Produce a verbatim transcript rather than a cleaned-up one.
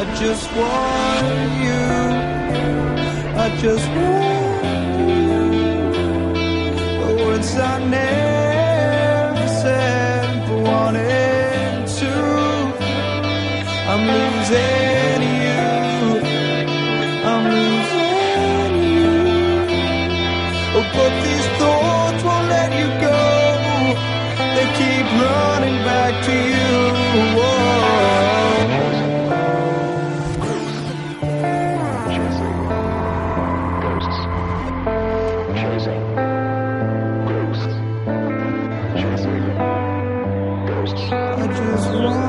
I just want you. I just want you. The words I never said but wanted to. I'm losing you. I'm losing you. Oh, but these thoughts won't let you go. They keep running back to you. Whoa. I just want